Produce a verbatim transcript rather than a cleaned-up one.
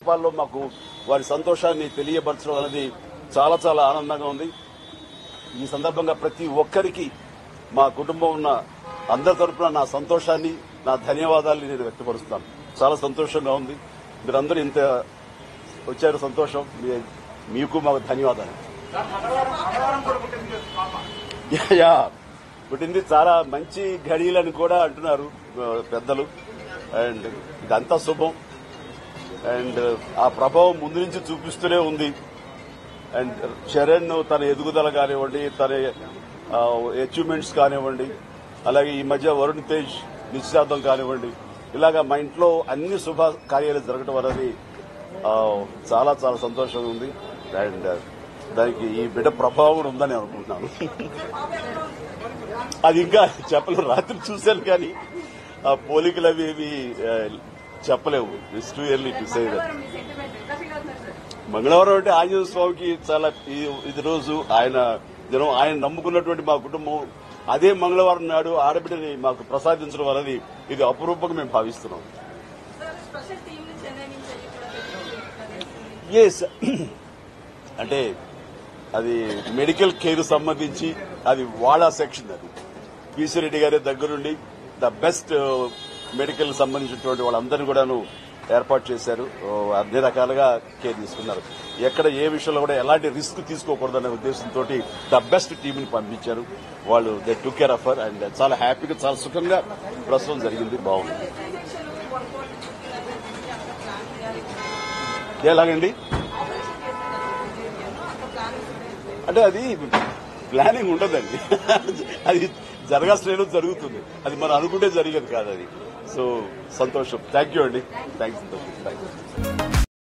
కుటుంబాల్లో మాకు వారి సంతోషాన్ని తెలియపరచడం అనేది చాలా చాలా ఆనందంగా ఉంది. ఈ సందర్భంగా ప్రతి ఒక్కరికి మా కుటుంబం ఉన్న అందరి తరఫున నా సంతోషాన్ని, నా ధన్యవాదాలని నేను వ్యక్తపరుస్తున్నాను. చాలా సంతోషంగా ఉంది. మీరందరూ ఇంత వచ్చారు, సంతోషం. మీకు మాకు ధన్యవాదాలు. యా పుట్టింది చాలా మంచి ఘడియలని కూడా అంటున్నారు పెద్దలు. అండ్ ఇదంతా శుభం. అండ్ ఆ ప్రభావం ముందు నుంచి చూపిస్తూనే ఉంది. అండ్ చరణ్ తన ఎదుగుదల కానివ్వండి, తన అచీవ్మెంట్స్ కానివ్వండి, అలాగే ఈ మధ్య వరుణ్ తేజ్ నిశ్చితార్థం కానివ్వండి, ఇలాగా మా ఇంట్లో అన్ని శుభ కార్యాలు జరగడం అనేది చాలా చాలా సంతోషంగా ఉంది. అండ్ దానికి ఈ బిడ్డ ప్రభావం కూడా ఉందని అనుకుంటున్నాను. అది ఇంకా చెప్పలేము. రాత్రి చూశాను కానీ ఆ పోలికలు అవి ఏవి చెప్పలేవు. It's too early to say that. మంగళవారం అంటే ఆంజనేయ స్వామికి చాలా ఇది రోజు. ఆయన జనం ఆయన నమ్ముకున్నటువంటి మా కుటుంబం అదే మంగళవారం నాడు ఆడబిడ్డని మాకు ప్రసాదించడం అనేది ఇది అపురూపంగా మేము భావిస్తున్నాం. ఎస్, అంటే అది మెడికల్ కేర్ సంబంధించి అది వాడా సెక్షన్. అది పీసీ రెడ్డి గారి దగ్గరుండి ద బెస్ట్ మెడికల్ సంబంధించినటువంటి వాళ్ళందరినీ కూడాను ఏర్పాటు చేశారు. అన్ని రకాలుగా కేర్ తీసుకున్నారు. ఎక్కడ ఏ విషయంలో కూడా ఎలాంటి రిస్క్ తీసుకోకూడదనే ఉద్దేశంతో ద బెస్ట్ టీంని పంపించారు. వాళ్ళు they took care of her. And చాలా హ్యాపీగా, చాలా సుఖంగా ప్రసవం జరిగింది. బాగుంది. ఎలాగండి అంటే అది ప్లానింగ్ ఉండదండి. అది జరగాల్సిన జరుగుతుంది. అది మనం అనుకుంటే జరిగేది కాదు అది. సో సంతోషం. థ్యాంక్ యూ అండి. థ్యాంక్స్ సంతోషం. Thank you.